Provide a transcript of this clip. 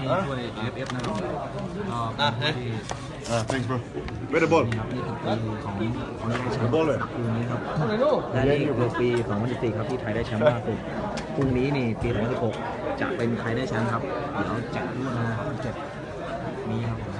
ถ้วย AFF นะครับ thanks bro where the ball นี่ครับนี่คือปีของแชมป์ปีนี้ครับและนี่คือปี2014ครับที่ไทยได้แชมป์ล่าสุดพรุ่งนี้นี่ปี2016จะเป็นใครได้แชมป์ครับเดี๋ยวจะรู้นะครับ7นี้ครับ